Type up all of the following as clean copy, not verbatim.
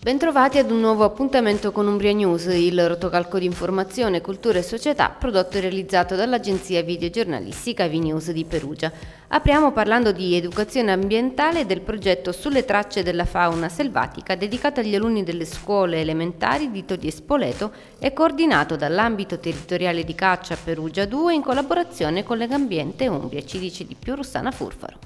Bentrovati ad un nuovo appuntamento con Umbria News, il rotocalco di informazione, cultura e società prodotto e realizzato dall'agenzia videogiornalistica VNews di Perugia. Apriamo parlando di educazione ambientale e del progetto Sulle tracce della fauna selvatica dedicato agli alunni delle scuole elementari di Todi e Spoleto e coordinato dall'ambito territoriale di caccia Perugia 2 in collaborazione con Legambiente Umbria. Ci dice di più Rossana Furfaro.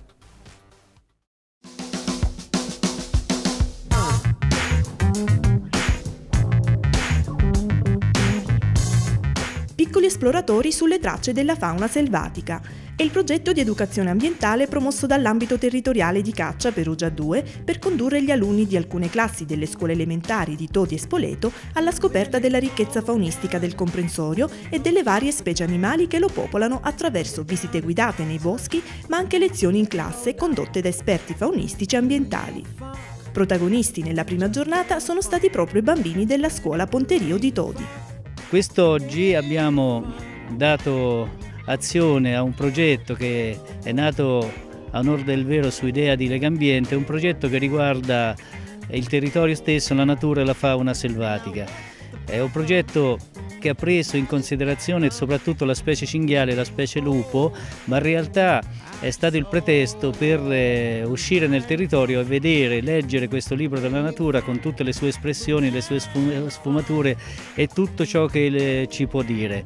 Piccoli esploratori sulle tracce della fauna selvatica. È il progetto di educazione ambientale promosso dall'ambito territoriale di caccia Perugia 2 per condurre gli alunni di alcune classi delle scuole elementari di Todi e Spoleto alla scoperta della ricchezza faunistica del comprensorio e delle varie specie animali che lo popolano attraverso visite guidate nei boschi, ma anche lezioni in classe condotte da esperti faunistici e ambientali. Protagonisti nella prima giornata sono stati proprio i bambini della scuola Ponterio di Todi. Quest'oggi abbiamo dato azione a un progetto che è nato a onor del vero su idea di Legambiente, un progetto che riguarda il territorio stesso, la natura e la fauna selvatica. È un progetto che ha preso in considerazione soprattutto la specie cinghiale e la specie lupo, ma in realtà è stato il pretesto per uscire nel territorio e vedere, leggere questo libro della natura con tutte le sue espressioni, le sue sfumature e tutto ciò che ci può dire.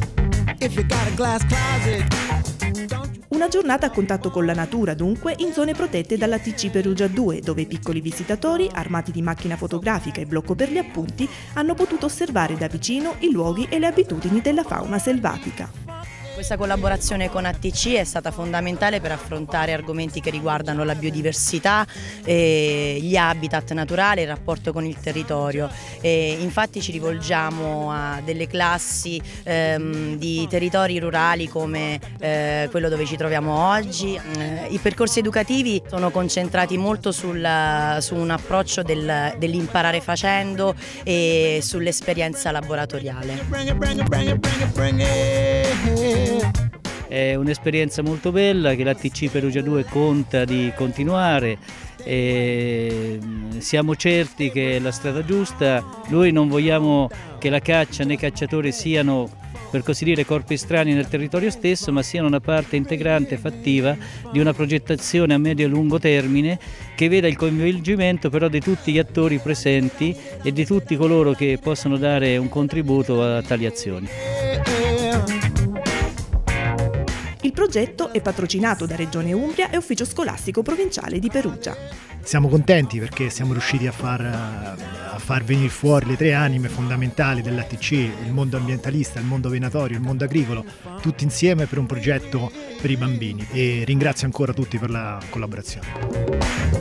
Una giornata a contatto con la natura, dunque, in zone protette dalla TC Perugia 2, dove i piccoli visitatori, armati di macchina fotografica e blocco per gli appunti, hanno potuto osservare da vicino i luoghi e le abitudini della fauna selvatica. Questa collaborazione con ATC è stata fondamentale per affrontare argomenti che riguardano la biodiversità, gli habitat naturali e il rapporto con il territorio. Infatti ci rivolgiamo a delle classi di territori rurali come quello dove ci troviamo oggi. I percorsi educativi sono concentrati molto su un approccio dell'imparare facendo e sull'esperienza laboratoriale. È un'esperienza molto bella che l'ATC Perugia 2 conta di continuare e siamo certi che è la strada giusta. Noi non vogliamo che la caccia né i cacciatori siano, per così dire, corpi estranei nel territorio stesso, ma siano una parte integrante e fattiva di una progettazione a medio e lungo termine che veda il coinvolgimento però di tutti gli attori presenti e di tutti coloro che possono dare un contributo a tali azioni. Il progetto è patrocinato da Regione Umbria e Ufficio Scolastico Provinciale di Perugia. Siamo contenti perché siamo riusciti a far venire fuori le tre anime fondamentali dell'ATC, il mondo ambientalista, il mondo venatorio, il mondo agricolo, tutti insieme per un progetto per i bambini, e ringrazio ancora tutti per la collaborazione.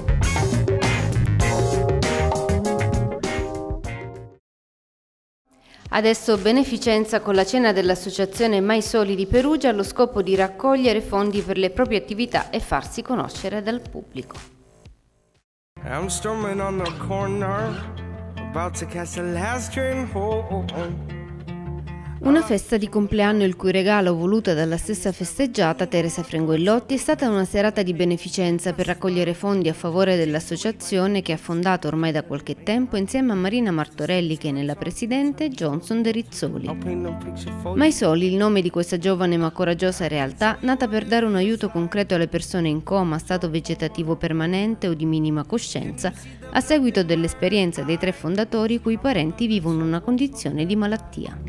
Adesso beneficenza con la cena dell'Associazione Mai Soli di Perugia allo scopo di raccogliere fondi per le proprie attività e farsi conoscere dal pubblico. I'm storming on the corner, about to catch the last train home. Una festa di compleanno il cui regalo, voluta dalla stessa festeggiata, Teresa Frenguellotti, è stata una serata di beneficenza per raccogliere fondi a favore dell'associazione che ha fondato ormai da qualche tempo insieme a Marina Martorelli, che è nella presidente, Johnson De Rizzoli. Mai Soli, il nome di questa giovane ma coraggiosa realtà, nata per dare un aiuto concreto alle persone in coma, stato vegetativo permanente o di minima coscienza, a seguito dell'esperienza dei tre fondatori i cui parenti vivono una condizione di malattia.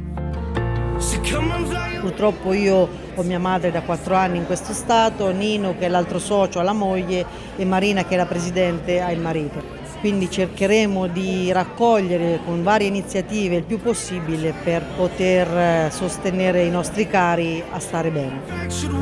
Purtroppo io ho mia madre da 4 anni in questo stato, Nino che è l'altro socio ha la moglie e Marina che è la presidente ha il marito. Quindi cercheremo di raccogliere con varie iniziative il più possibile per poter sostenere i nostri cari a stare bene.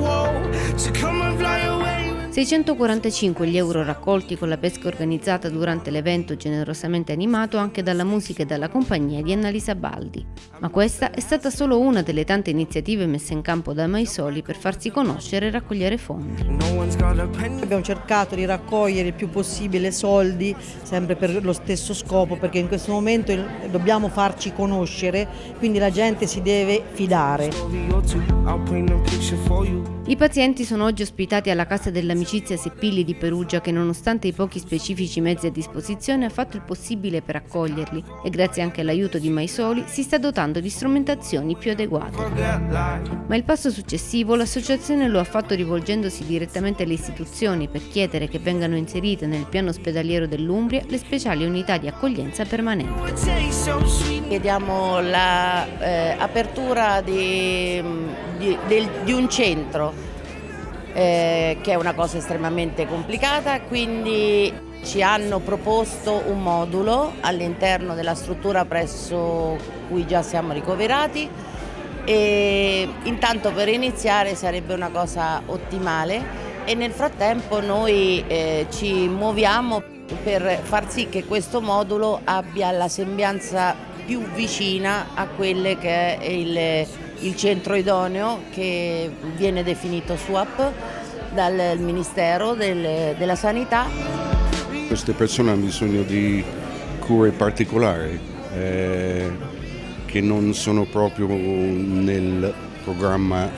645 gli euro raccolti con la pesca organizzata durante l'evento generosamente animato anche dalla musica e dalla compagnia di Annalisa Baldi. Ma questa è stata solo una delle tante iniziative messe in campo da Mai Soli per farsi conoscere e raccogliere fondi. Abbiamo cercato di raccogliere il più possibile soldi, sempre per lo stesso scopo, perché in questo momento dobbiamo farci conoscere, quindi la gente si deve fidare. I pazienti sono oggi ospitati alla Casa dell'Amicizia Amicizia Seppilli di Perugia che, nonostante i pochi specifici mezzi a disposizione, ha fatto il possibile per accoglierli e grazie anche all'aiuto di Maisoli si sta dotando di strumentazioni più adeguate. Ma il passo successivo l'associazione lo ha fatto rivolgendosi direttamente alle istituzioni per chiedere che vengano inserite nel piano ospedaliero dell'Umbria le speciali unità di accoglienza permanente. Chiediamo l'apertura di un centro, che è una cosa estremamente complicata, quindi ci hanno proposto un modulo all'interno della struttura presso cui già siamo ricoverati e intanto per iniziare sarebbe una cosa ottimale e nel frattempo noi ci muoviamo per far sì che questo modulo abbia la sembianza più vicina a quelle che è il centro idoneo che viene definito SWAP dal Ministero della Sanità. Queste persone hanno bisogno di cure particolari che non sono proprio nel programma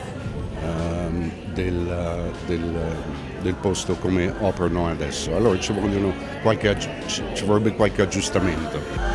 del posto come operano adesso. Allora ci vorrebbe qualche aggiustamento.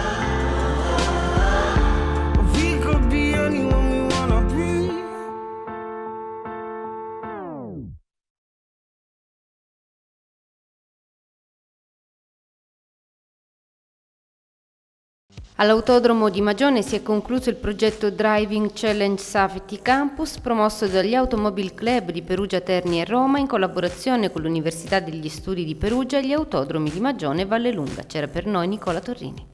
All'Autodromo di Magione si è concluso il progetto Driving Challenge Safety Campus promosso dagli Automobile Club di Perugia, Terni e Roma in collaborazione con l'Università degli Studi di Perugia e gli Autodromi di Magione e Vallelunga. C'era per noi Nicola Torrini.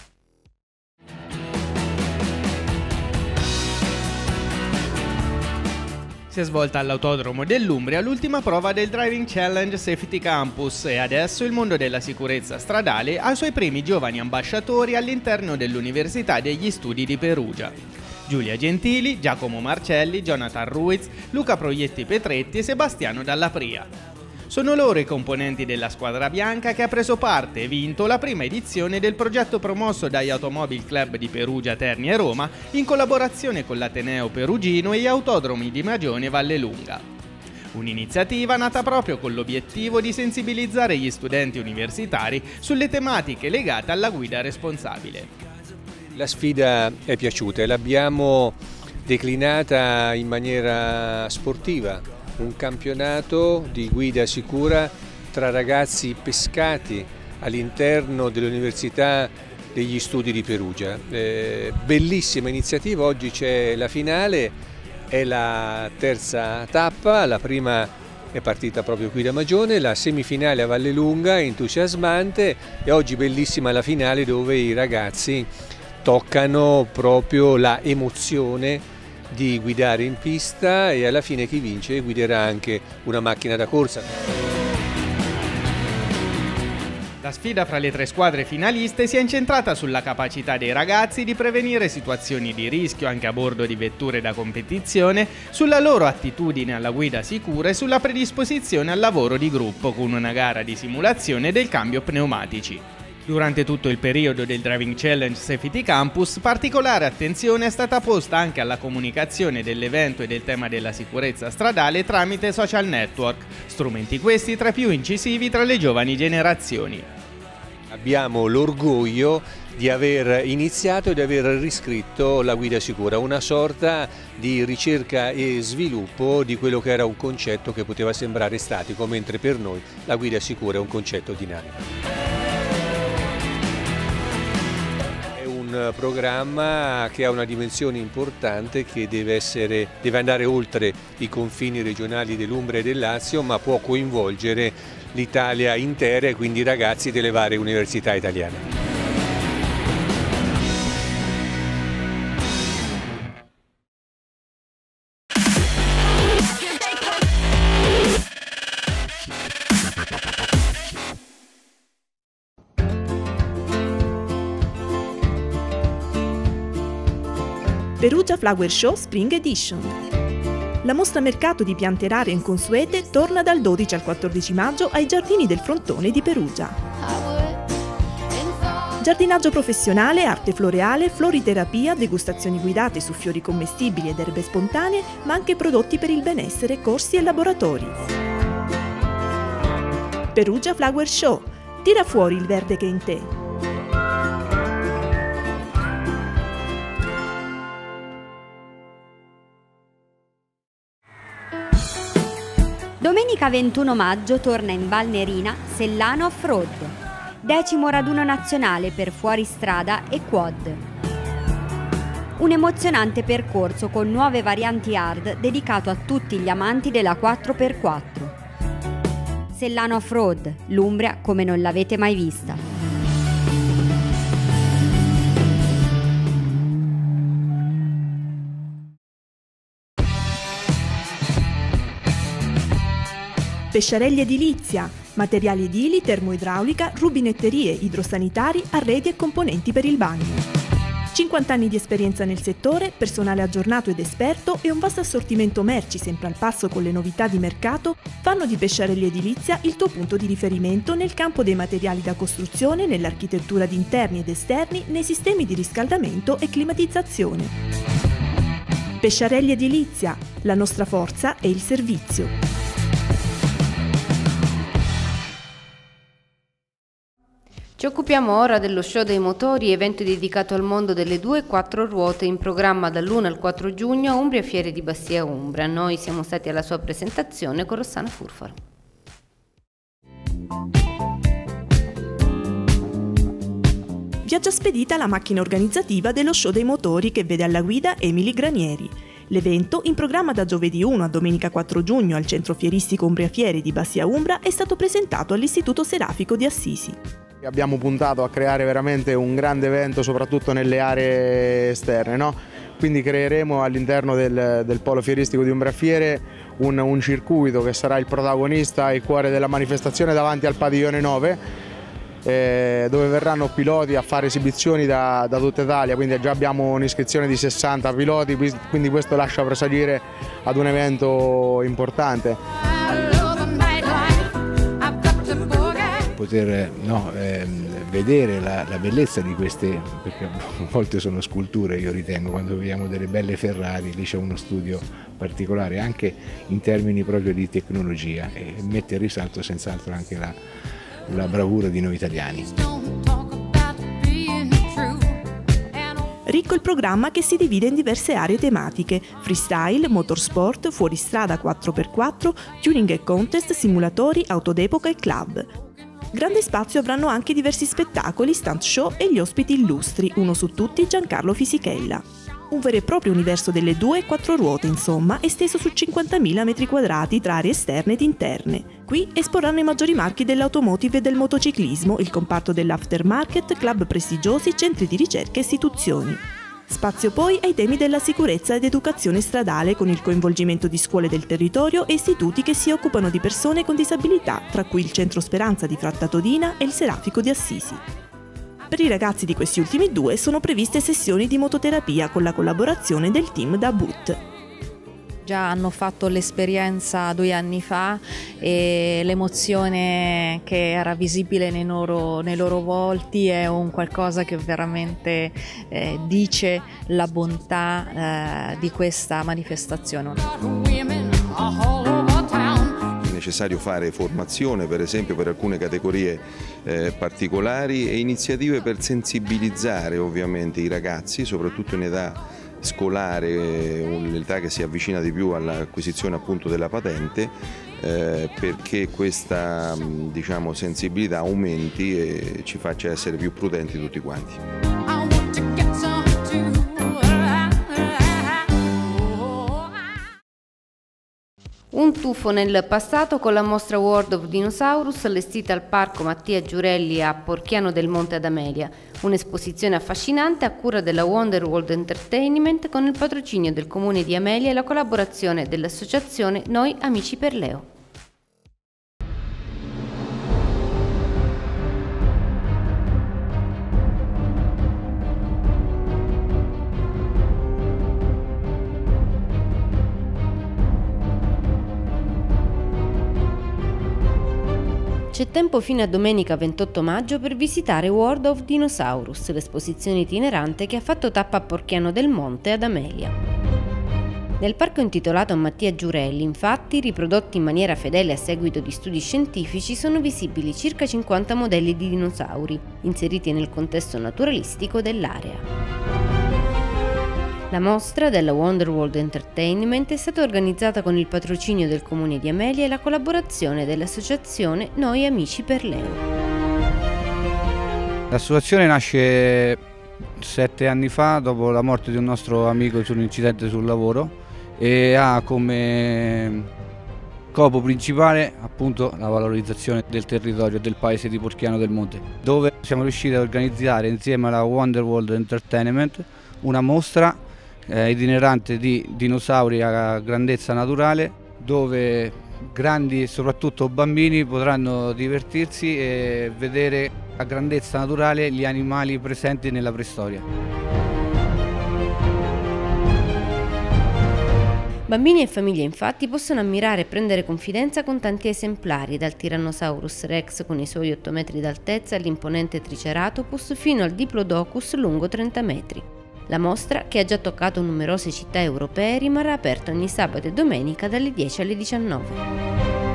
Si è svolta all'Autodromo dell'Umbria l'ultima prova del Driving Challenge Safety Campus e adesso il mondo della sicurezza stradale ha i suoi primi giovani ambasciatori all'interno dell'Università degli Studi di Perugia. Giulia Gentili, Giacomo Marcelli, Jonathan Ruiz, Luca Proietti Petretti e Sebastiano Dallapria. Sono loro i componenti della squadra bianca che ha preso parte e vinto la prima edizione del progetto promosso dagli Automobile Club di Perugia, Terni e Roma in collaborazione con l'Ateneo Perugino e gli Autodromi di Magione e Vallelunga. Un'iniziativa nata proprio con l'obiettivo di sensibilizzare gli studenti universitari sulle tematiche legate alla guida responsabile. La sfida è piaciuta e l'abbiamo declinata in maniera sportiva. Un campionato di guida sicura tra ragazzi pescati all'interno dell'Università degli Studi di Perugia. Bellissima iniziativa, oggi c'è la finale, è la terza tappa, la prima è partita proprio qui da Magione, la semifinale a Vallelunga, entusiasmante e oggi bellissima la finale dove i ragazzi toccano proprio la emozione di guidare in pista e alla fine chi vince guiderà anche una macchina da corsa. La sfida fra le tre squadre finaliste si è incentrata sulla capacità dei ragazzi di prevenire situazioni di rischio anche a bordo di vetture da competizione, sulla loro attitudine alla guida sicura e sulla predisposizione al lavoro di gruppo con una gara di simulazione del cambio pneumatici. Durante tutto il periodo del Driving Challenge Safety Campus, particolare attenzione è stata posta anche alla comunicazione dell'evento e del tema della sicurezza stradale tramite social network, strumenti questi tra i più incisivi tra le giovani generazioni. Abbiamo l'orgoglio di aver iniziato e di aver riscritto la guida sicura, una sorta di ricerca e sviluppo di quello che era un concetto che poteva sembrare statico, mentre per noi la guida sicura è un concetto dinamico. Un programma che ha una dimensione importante che deve andare oltre i confini regionali dell'Umbria e del Lazio, ma può coinvolgere l'Italia intera e quindi i ragazzi delle varie università italiane. Perugia Flower Show Spring Edition. La mostra mercato di piante rare inconsuete torna dal 12 al 14 maggio ai Giardini del Frontone di Perugia. Giardinaggio professionale, arte floreale, floriterapia, degustazioni guidate su fiori commestibili ed erbe spontanee, ma anche prodotti per il benessere, corsi e laboratori. Perugia Flower Show. Tira fuori il verde che è in te. Domenica 21 maggio torna in Val Nerina Sellano Off-Road, 10° raduno nazionale per fuoristrada e quad. Un emozionante percorso con nuove varianti hard dedicato a tutti gli amanti della 4x4. Sellano Off-Road, l'Umbria come non l'avete mai vista. Pesciarelli Edilizia, materiali edili, termoidraulica, rubinetterie, idrosanitari, arredi e componenti per il bagno. 50 anni di esperienza nel settore, personale aggiornato ed esperto e un vasto assortimento merci sempre al passo con le novità di mercato fanno di Pesciarelli Edilizia il tuo punto di riferimento nel campo dei materiali da costruzione, nell'architettura di interni ed esterni, nei sistemi di riscaldamento e climatizzazione. Pesciarelli Edilizia, la nostra forza è il servizio. Ci occupiamo ora dello show dei motori, evento dedicato al mondo delle 2 e 4 ruote in programma dall'1 al 4 giugno a Umbria Fiere di Bastia Umbria. Noi siamo stati alla sua presentazione con Rossana Furfaro. Viaggia spedita la macchina organizzativa dello show dei motori che vede alla guida Emily Granieri. L'evento, in programma da giovedì 1 a domenica 4 giugno al centro fieristico Umbria Fiere di Bastia Umbria, è stato presentato all'Istituto Serafico di Assisi. Abbiamo puntato a creare veramente un grande evento soprattutto nelle aree esterne, no? Quindi creeremo all'interno del polo fieristico di Umbria Fiere un circuito che sarà il protagonista e il cuore della manifestazione davanti al padiglione 9, dove verranno piloti a fare esibizioni da tutta Italia, quindi già abbiamo un'iscrizione di 60 piloti, quindi questo lascia presagire ad un evento importante. Poter vedere la bellezza di queste, perché a volte sono sculture, io ritengo, quando vediamo delle belle Ferrari, lì c'è uno studio particolare anche in termini proprio di tecnologia e mette in risalto senz'altro anche la bravura di noi italiani. Ricco il programma che si divide in diverse aree tematiche: freestyle, motorsport, fuoristrada 4x4, tuning e contest, simulatori, auto d'epoca e club. Grande spazio avranno anche diversi spettacoli, stunt show e gli ospiti illustri, uno su tutti Giancarlo Fisichella. Un vero e proprio universo delle 2 e 4 ruote, insomma, esteso su 50.000 m² tra aree esterne ed interne. Qui esporranno i maggiori marchi dell'automotive e del motociclismo, il comparto dell'aftermarket, club prestigiosi, centri di ricerca e istituzioni. Spazio poi ai temi della sicurezza ed educazione stradale con il coinvolgimento di scuole del territorio e istituti che si occupano di persone con disabilità, tra cui il Centro Speranza di Fratta Todina e il Serafico di Assisi. Per i ragazzi di questi ultimi 2 sono previste sessioni di mototerapia con la collaborazione del team da Boot. Già hanno fatto l'esperienza 2 anni fa e l'emozione che era visibile nei loro volti è un qualcosa che veramente dice la bontà di questa manifestazione. È necessario fare formazione, per esempio, per alcune categorie particolari e iniziative per sensibilizzare ovviamente i ragazzi, soprattutto in età scolare, un'età che si avvicina di più all'acquisizione appunto della patente, perché questa sensibilità aumenti e ci faccia essere più prudenti tutti quanti. Un tuffo nel passato con la mostra World of Dinosaurus allestita al Parco Mattia Giurelli a Porchiano del Monte ad Amelia, un'esposizione affascinante a cura della Wonder World Entertainment con il patrocinio del Comune di Amelia e la collaborazione dell'associazione Noi Amici per Leo. C'è tempo fino a domenica 28 maggio per visitare World of Dinosaurus, l'esposizione itinerante che ha fatto tappa a Porchiano del Monte ad Amelia. Nel parco intitolato a Mattia Giurelli, infatti, riprodotti in maniera fedele a seguito di studi scientifici, sono visibili circa 50 modelli di dinosauri, inseriti nel contesto naturalistico dell'area. La mostra della Wonderworld Entertainment è stata organizzata con il patrocinio del Comune di Amelia e la collaborazione dell'associazione Noi Amici per Leo. L'associazione nasce 7 anni fa, dopo la morte di un nostro amico su un incidente sul lavoro, e ha come scopo principale appunto la valorizzazione del territorio del paese di Porchiano del Monte, dove siamo riusciti a organizzare insieme alla Wonderworld Entertainment una mostra itinerante di dinosauri a grandezza naturale, dove grandi e soprattutto bambini potranno divertirsi e vedere a grandezza naturale gli animali presenti nella preistoria. Bambini e famiglie infatti possono ammirare e prendere confidenza con tanti esemplari, dal Tyrannosaurus Rex con i suoi 8 metri d'altezza all'imponente Triceratopus fino al Diplodocus lungo 30 metri. La mostra, che ha già toccato numerose città europee, rimarrà aperta ogni sabato e domenica dalle 10 alle 19.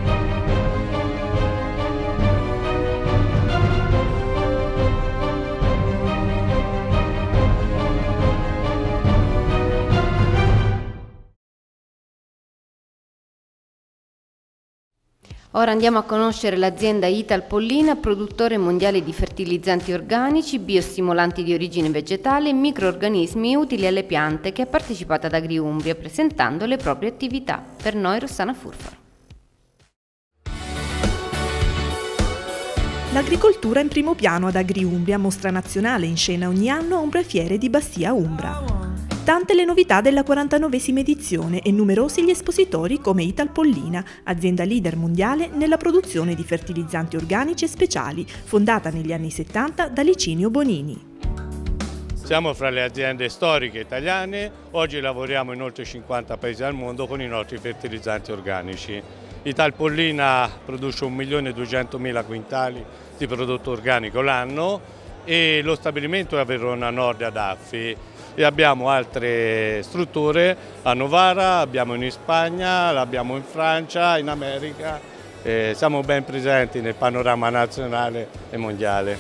Ora andiamo a conoscere l'azienda Italpollina, produttore mondiale di fertilizzanti organici, biostimolanti di origine vegetale e microrganismi utili alle piante, che ha partecipato ad Agriumbria presentando le proprie attività. Per noi Rossana Furfaro. L'agricoltura in primo piano ad Agriumbria, mostra nazionale in scena ogni anno a Umbrafiere di Bastia Umbra. Tante le novità della 49esima edizione e numerosi gli espositori come Italpollina, azienda leader mondiale nella produzione di fertilizzanti organici e speciali, fondata negli anni 70 da Licinio Bonini. Siamo fra le aziende storiche italiane, oggi lavoriamo in oltre 50 paesi al mondo con i nostri fertilizzanti organici. Italpollina produce 1.200.000 quintali di prodotto organico l'anno e lo stabilimento è a Verona Nord ad Affi. E abbiamo altre strutture a Novara, abbiamo in Spagna, l'abbiamo in Francia, in America, siamo ben presenti nel panorama nazionale e mondiale.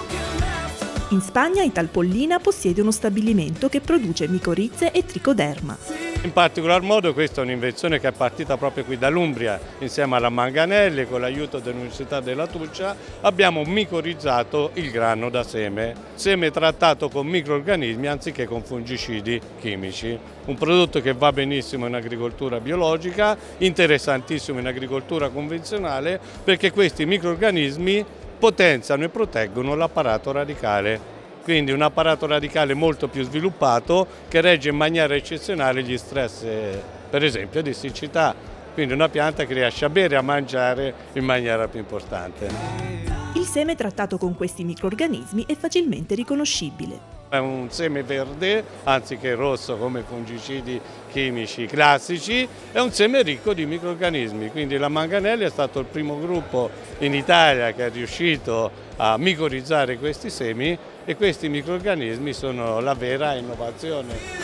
In Spagna Italpollina possiede uno stabilimento che produce micorizze e tricoderma. In particolar modo questa è un'invenzione che è partita proprio qui dall'Umbria, insieme alla Manganelli, con l'aiuto dell'Università della Tuccia, abbiamo micorizzato il grano da seme trattato con microrganismi anziché con fungicidi chimici. Un prodotto che va benissimo in agricoltura biologica, interessantissimo in agricoltura convenzionale, perché questi microrganismi potenziano e proteggono l'apparato radicale. Quindi un apparato radicale molto più sviluppato che regge in maniera eccezionale gli stress, per esempio, di siccità. Quindi una pianta che riesce a bere e a mangiare in maniera più importante. Il seme trattato con questi microrganismi è facilmente riconoscibile. È un seme verde, anziché rosso come fungicidi chimici classici, è un seme ricco di microrganismi, quindi la Manganelli è stato il primo gruppo in Italia che è riuscito a micorizzare questi semi e questi microrganismi sono la vera innovazione.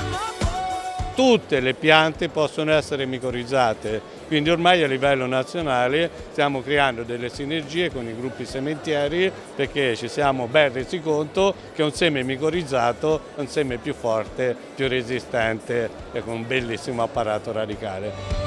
Tutte le piante possono essere micorizzate, quindi ormai a livello nazionale stiamo creando delle sinergie con i gruppi sementieri perché ci siamo ben resi conto che un seme micorizzato è un seme più forte, più resistente e con un bellissimo apparato radicale.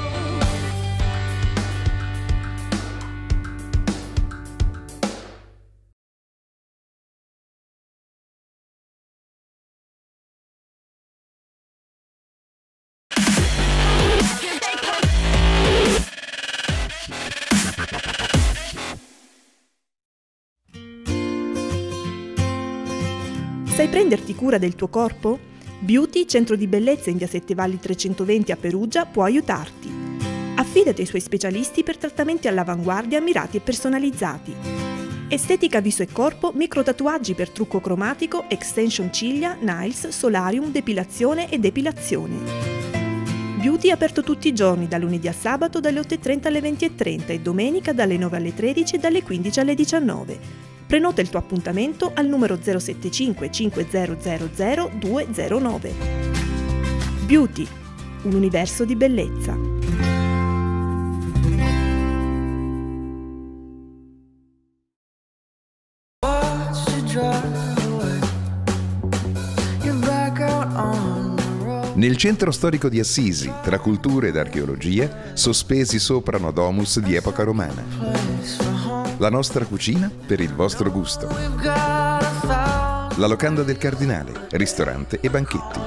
Sai prenderti cura del tuo corpo? Beauty, centro di bellezza in via Sette Valli 320 a Perugia, può aiutarti. Affidati ai suoi specialisti per trattamenti all'avanguardia, mirati e personalizzati. Estetica viso e corpo, microtatuaggi per trucco cromatico, extension ciglia, nails, solarium, depilazione e depilazione. Beauty è aperto tutti i giorni, da lunedì a sabato dalle 8:30 alle 20:30 e domenica dalle 9 alle 13 e dalle 15 alle 19. Prenota il tuo appuntamento al numero 075 5000 209. Beauty, un universo di bellezza. Nel centro storico di Assisi, tra cultura ed archeologia, sospesi sopra una domus di epoca romana. La nostra cucina per il vostro gusto. La locanda del Cardinale, ristorante e banchetti.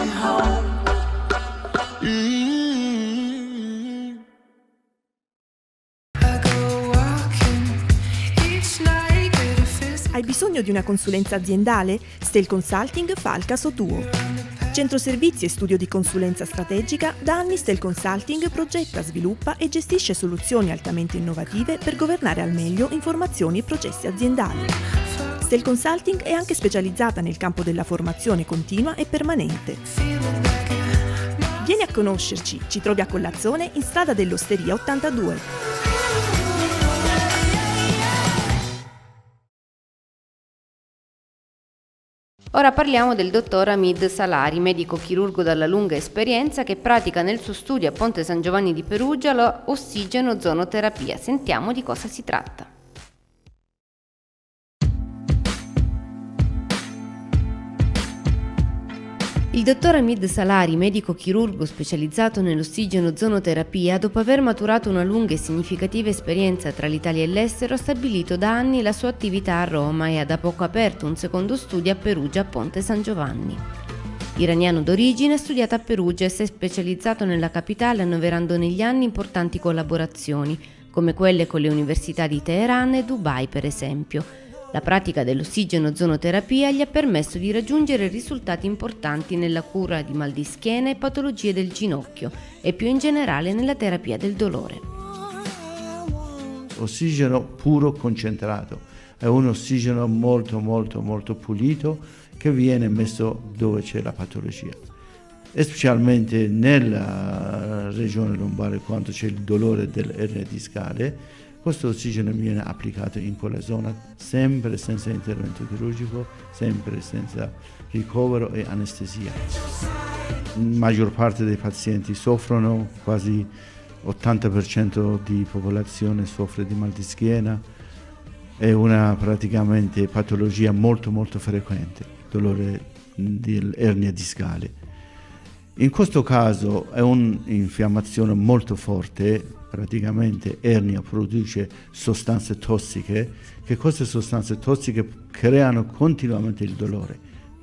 Hai bisogno di una consulenza aziendale? Stel Consulting fa il caso tuo. Centro servizi e studio di consulenza strategica, da anni Stel Consulting progetta, sviluppa e gestisce soluzioni altamente innovative per governare al meglio informazioni e processi aziendali. Stel Consulting è anche specializzata nel campo della formazione continua e permanente. Vieni a conoscerci, ci trovi a Collazzone in strada dell'Osteria 82. Ora parliamo del dottor Hamid Salari, medico chirurgo dalla lunga esperienza che pratica nel suo studio a Ponte San Giovanni di Perugia l'ossigeno-ozonoterapia. Sentiamo di cosa si tratta. Il dottor Hamid Salari, medico chirurgo specializzato nell'ossigeno-ozonoterapia, dopo aver maturato una lunga e significativa esperienza tra l'Italia e l'estero, ha stabilito da anni la sua attività a Roma e ha da poco aperto un secondo studio a Perugia, a Ponte San Giovanni. Iraniano d'origine, ha studiato a Perugia e si è specializzato nella capitale, annoverando negli anni importanti collaborazioni, come quelle con le università di Teheran e Dubai, per esempio. La pratica dell'ossigeno-ozonoterapia gli ha permesso di raggiungere risultati importanti nella cura di mal di schiena e patologie del ginocchio e più in generale nella terapia del dolore. Ossigeno puro concentrato, è un ossigeno molto pulito che viene messo dove c'è la patologia. E specialmente nella regione lombare, quando c'è il dolore dell'ernia discale, questo ossigeno viene applicato in quella zona sempre senza intervento chirurgico, sempre senza ricovero e anestesia. La maggior parte dei pazienti soffrono, quasi 80% di popolazione soffre di mal di schiena, è una praticamente patologia molto frequente, dolore dell'ernia discale. In questo caso è un'infiammazione molto forte, praticamente ernia produce sostanze tossiche, che queste sostanze tossiche creano continuamente il dolore.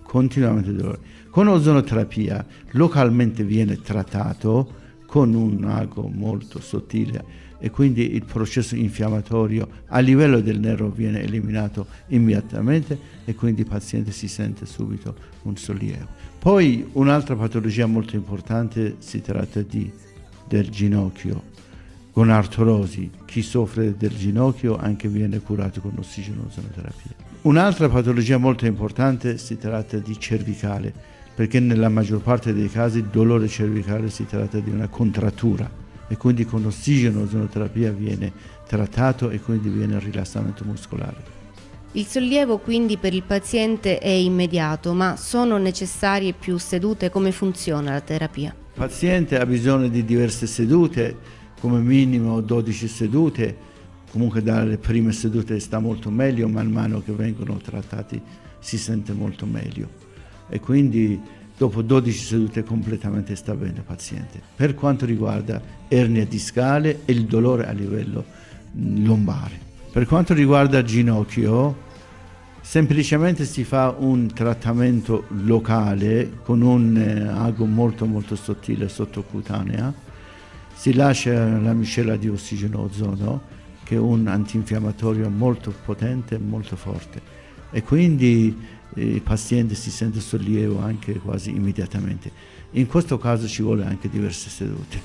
Con ozonoterapia localmente viene trattato con un ago molto sottile e quindi il processo infiammatorio a livello del nervo viene eliminato immediatamente e quindi il paziente si sente subito un sollievo. Poi un'altra patologia molto importante si tratta del ginocchio. Con artrolosi, chi soffre del ginocchio anche viene curato con ossigeno-ozonoterapia. Un'altra patologia molto importante si tratta di cervicale, perché nella maggior parte dei casi il dolore cervicale si tratta di una contrattura e quindi con ossigeno-ozonoterapia viene trattato e quindi viene il rilassamento muscolare. Il sollievo quindi per il paziente è immediato, ma sono necessarie più sedute? Come funziona la terapia? Il paziente ha bisogno di diverse sedute, come minimo 12 sedute, comunque dalle prime sedute sta molto meglio, man mano che vengono trattati si sente molto meglio e quindi dopo 12 sedute completamente sta bene il paziente. Per quanto riguarda ernia discale e il dolore a livello lombare. Per quanto riguarda il ginocchio, semplicemente si fa un trattamento locale con un ago molto sottile sottocutanea. Si lascia la miscela di ossigeno-ozono, che è un antinfiammatorio molto potente e molto forte, e quindi il paziente si sente sollievo anche quasi immediatamente. In questo caso ci vuole anche diverse sedute.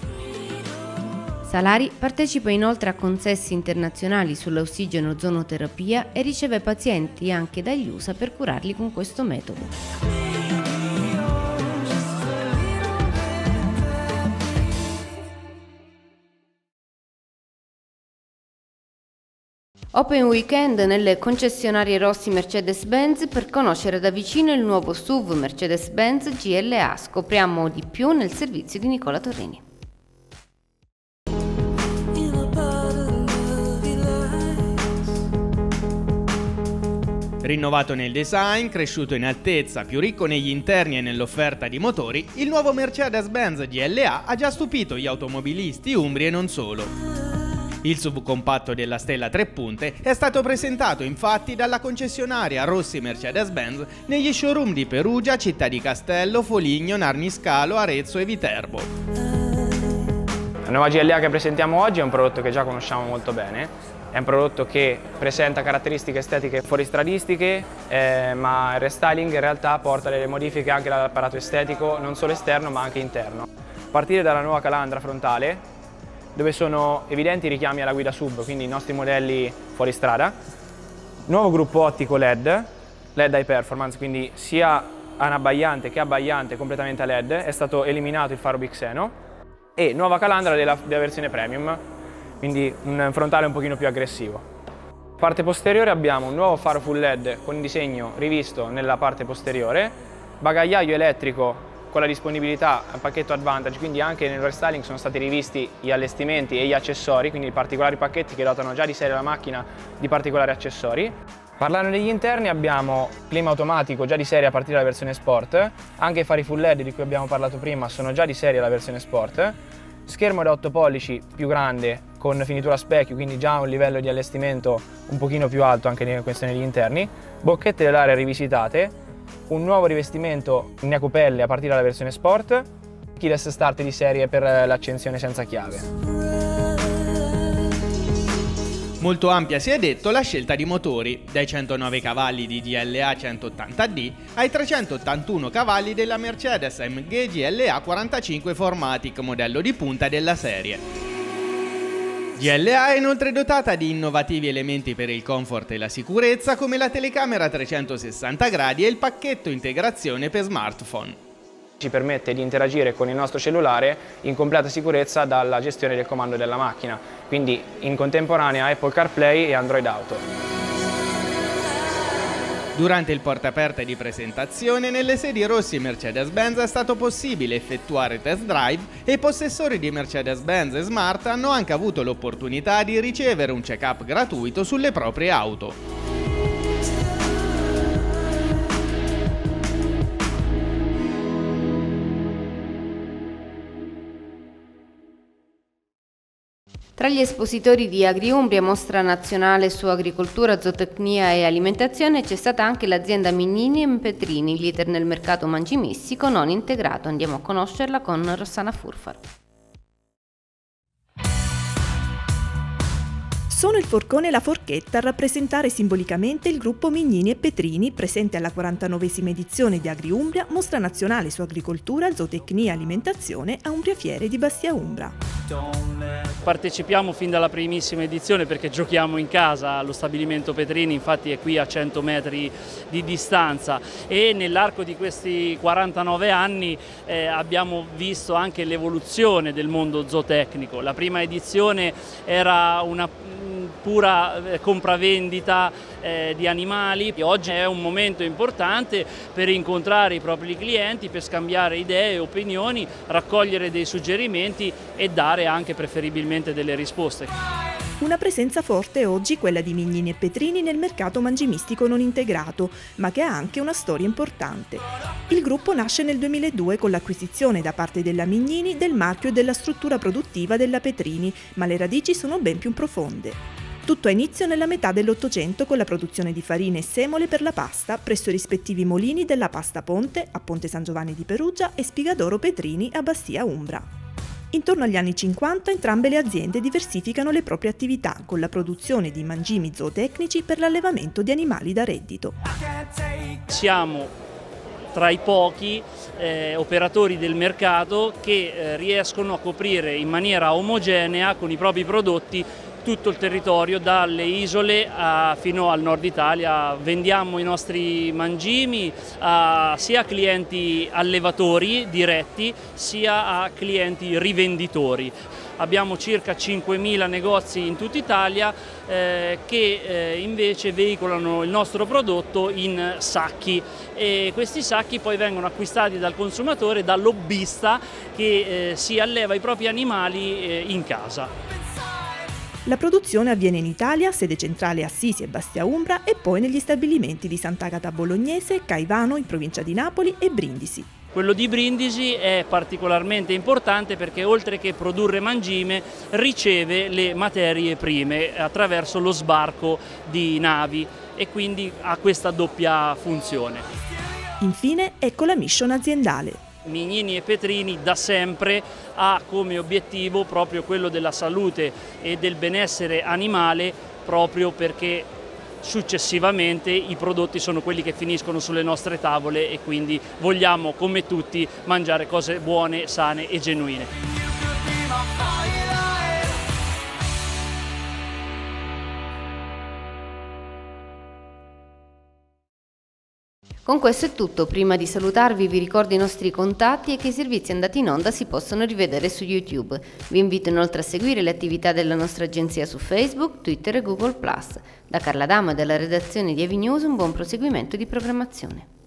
Salari partecipa inoltre a consessi internazionali sull'ossigeno-ozonoterapia e riceve pazienti anche dagli USA per curarli con questo metodo. Open Weekend nelle concessionarie Rossi Mercedes-Benz per conoscere da vicino il nuovo SUV Mercedes-Benz GLA. Scopriamo di più nel servizio di Nicola Torrini. Rinnovato nel design, cresciuto in altezza, più ricco negli interni e nell'offerta di motori, il nuovo Mercedes-Benz GLA ha già stupito gli automobilisti umbri e non solo. Il SUV compatto della stella 3 punte è stato presentato infatti dalla concessionaria Rossi Mercedes-Benz negli showroom di Perugia, Città di Castello, Foligno, Narniscalo, Arezzo e Viterbo. La nuova GLA che presentiamo oggi è un prodotto che già conosciamo molto bene. È un prodotto che presenta caratteristiche estetiche fuoristradistiche, ma il restyling in realtà porta delle modifiche anche all'apparato estetico, non solo esterno ma anche interno. A partire dalla nuova calandra frontale, dove sono evidenti richiami alla guida sub, quindi i nostri modelli fuoristrada. Nuovo gruppo ottico LED High Performance, quindi sia anabbagliante che abbagliante completamente a LED, è stato eliminato il faro bixeno, e nuova calandra della versione premium, quindi un frontale un pochino più aggressivo. Parte posteriore abbiamo un nuovo faro full LED con il disegno rivisto nella parte posteriore, bagagliaio elettrico con la disponibilità a pacchetto Advantage, quindi anche nel restyling sono stati rivisti gli allestimenti e gli accessori, quindi i particolari pacchetti che dotano già di serie la macchina di particolari accessori. Parlando degli interni abbiamo clima automatico già di serie a partire dalla versione Sport, anche i fari full LED di cui abbiamo parlato prima sono già di serie alla versione Sport. Schermo da 8 pollici più grande con finitura a specchio, quindi già un livello di allestimento un pochino più alto anche nelle questioni degli interni, bocchette dell'aria rivisitate, un nuovo rivestimento in ecopelle a partire dalla versione Sport, keyless start di serie per l'accensione senza chiave. Molto ampia si è detto la scelta di motori, dai 109 cavalli di GLA 180D ai 381 cavalli della Mercedes AMG GLA 45 4MATIC, modello di punta della serie. GLA è inoltre dotata di innovativi elementi per il comfort e la sicurezza, come la telecamera a 360 gradi e il pacchetto integrazione per smartphone. Ci permette di interagire con il nostro cellulare in completa sicurezza dalla gestione del comando della macchina, quindi in contemporanea Apple CarPlay e Android Auto. Durante il portaaperte di presentazione, nelle sedi Rossi Mercedes-Benz è stato possibile effettuare test drive e i possessori di Mercedes-Benz e Smart hanno anche avuto l'opportunità di ricevere un check-up gratuito sulle proprie auto. Tra gli espositori di Agriumbria, mostra nazionale su agricoltura, zootecnia e alimentazione, c'è stata anche l'azienda Mignini e Petrini, leader nel mercato mangimistico non integrato. Andiamo a conoscerla con Rossana Furfaro. Sono il forcone e la forchetta a rappresentare simbolicamente il gruppo Mignini e Petrini, presente alla 49esima edizione di Agriumbria, mostra nazionale su agricoltura, zootecnia e alimentazione a Umbria Fiere di Bastia Umbra. Partecipiamo fin dalla primissima edizione perché giochiamo in casa allo stabilimento Petrini, infatti è qui a 100 metri di distanza, e nell'arco di questi 49 anni abbiamo visto anche l'evoluzione del mondo zootecnico. La prima edizione era una pura compravendita di animali, e oggi è un momento importante per incontrare i propri clienti, per scambiare idee e opinioni, raccogliere dei suggerimenti e dare anche preferibilmente delle risposte. Una presenza forte oggi quella di Mignini e Petrini nel mercato mangimistico non integrato, ma che ha anche una storia importante. Il gruppo nasce nel 2002 con l'acquisizione da parte della Mignini del marchio e della struttura produttiva della Petrini, ma le radici sono ben più profonde. Tutto ha inizio nella metà dell'Ottocento con la produzione di farine e semole per la pasta presso i rispettivi molini della Pasta Ponte a Ponte San Giovanni di Perugia e Spigadoro Petrini a Bastia Umbra. Intorno agli anni 50 entrambe le aziende diversificano le proprie attività con la produzione di mangimi zootecnici per l'allevamento di animali da reddito. Siamo tra i pochi operatori del mercato che riescono a coprire in maniera omogenea con i propri prodotti tutto il territorio, dalle isole fino al nord Italia. Vendiamo i nostri mangimi sia a clienti allevatori diretti sia a clienti rivenditori. Abbiamo circa 5.000 negozi in tutta Italia che invece veicolano il nostro prodotto in sacchi, e questi sacchi poi vengono acquistati dal consumatore, dal lobbista che si alleva i propri animali in casa. La produzione avviene in Italia, sede centrale Assisi e Bastia Umbra, e poi negli stabilimenti di Sant'Agata Bolognese, Caivano in provincia di Napoli e Brindisi. Quello di Brindisi è particolarmente importante perché oltre che produrre mangime riceve le materie prime attraverso lo sbarco di navi e quindi ha questa doppia funzione. Infine ecco la mission aziendale. Mignini e Petrini da sempre ha come obiettivo proprio quello della salute e del benessere animale, proprio perché successivamente i prodotti sono quelli che finiscono sulle nostre tavole e quindi vogliamo, come tutti, mangiare cose buone, sane e genuine. Con questo è tutto. Prima di salutarvi vi ricordo i nostri contatti e che i servizi andati in onda si possono rivedere su YouTube. Vi invito inoltre a seguire le attività della nostra agenzia su Facebook, Twitter e Google+. Da Carla Dama e dalla redazione di AV News un buon proseguimento di programmazione.